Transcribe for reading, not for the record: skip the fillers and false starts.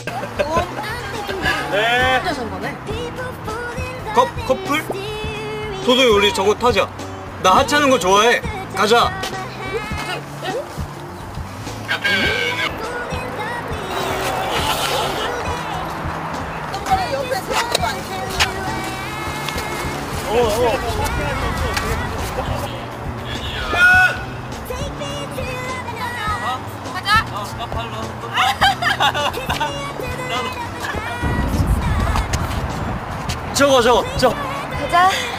네. 커플? 도도이 우리 저거 타자. 나 하찮은 거 좋아해. 가자. 저거. 가자.